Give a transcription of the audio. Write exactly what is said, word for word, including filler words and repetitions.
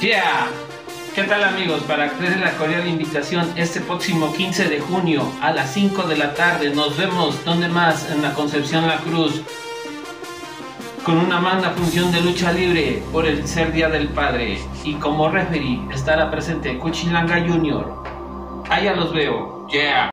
Yeah. ¿Qué tal, amigos? Para hacerles la cordial invitación, este próximo quince de junio a las cinco de la tarde nos vemos, ¿dónde más? En la Concepción La Cruz, con una magna función de lucha libre por el ser Día del Padre, y como referee estará presente Cuchilanga Junior. Allá los veo. Yeah.